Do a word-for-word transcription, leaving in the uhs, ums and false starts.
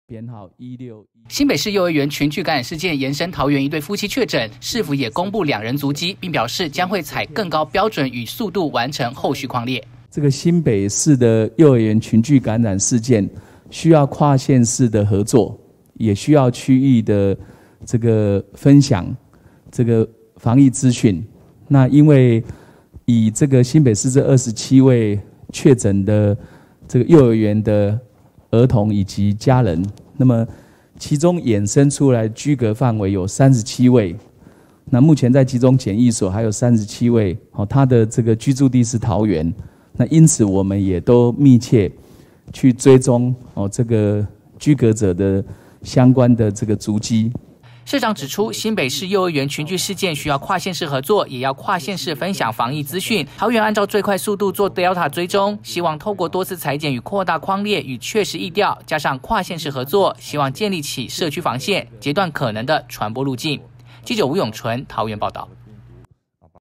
编号一六一。 新北市幼儿园群聚感染事件延伸桃园一对夫妻确诊，市府也公布两人足迹，并表示将会采更高标准与速度完成后续匡列。 这个新北市的幼儿园群聚感染事件，需要跨县市的合作，也需要区域的这个分享这个防疫资讯。那因为以这个新北市这二十七位确诊的这个幼儿园的儿童以及家人，那么其中衍生出来居隔范围有三十七位，那目前在集中检疫所还有三十七位，哦，他的这个居住地是桃园，那因此我们也都密切去追踪哦这个居隔者的相关的这个足迹。 市长指出，新北市幼儿园群聚事件需要跨县市合作，也要跨县市分享防疫资讯。桃园按照最快速度做 Delta 追踪，希望透过多次采检与扩大匡列与确实疫调，加上跨县市合作，希望建立起社区防线，截断可能的传播路径。记者吴永纯桃园报道。